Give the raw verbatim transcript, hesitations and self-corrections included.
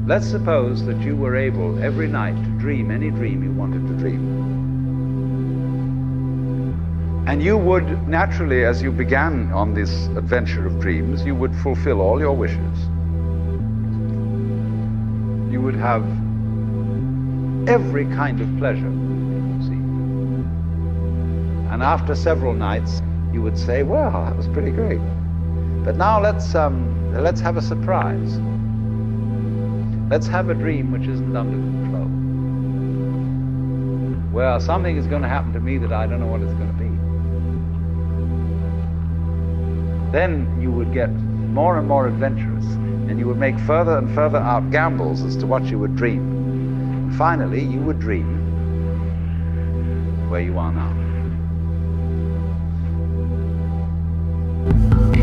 Let's suppose that you were able every night to dream any dream you wanted to dream. And you would naturally, as you began on this adventure of dreams, you would fulfill all your wishes. You would have every kind of pleasure, see. And after several nights, you would say, well, that was pretty great. But now let's, um, let's have a surprise. Let's have a dream which isn't under control. Well, something is going to happen to me that I don't know what it's going to be. Then you would get more and more adventurous, and you would make further and further out gambles as to what you would dream. And finally, you would dream where you are now.